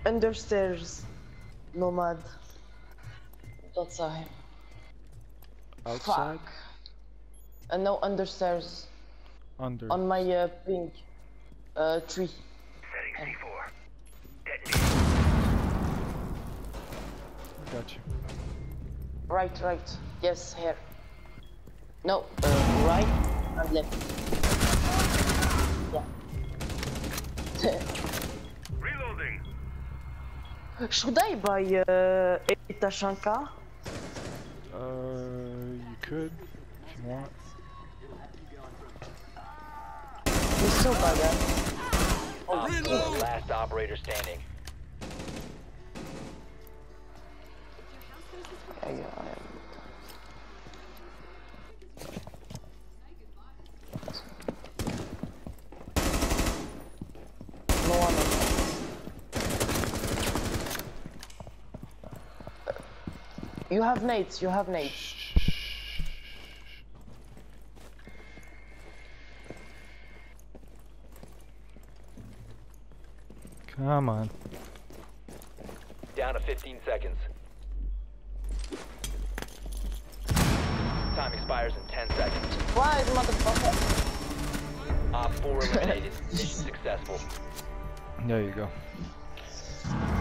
Understairs. Nomad. Outside. Outside? Fuck. No, understairs. Under. On my pink tree. Setting C4. Detonating. Got you. Right. Yes, here. No, right and left. Yeah. Reloading. Should I buy Tashanka? You could, if you want. He's so bad, Last operator standing. Yeah. No one. You have nades. Come on. Down to 15 seconds. Time expires in 10 seconds. Why, motherfucker? Op 4 eliminated. Mission successful. There you go.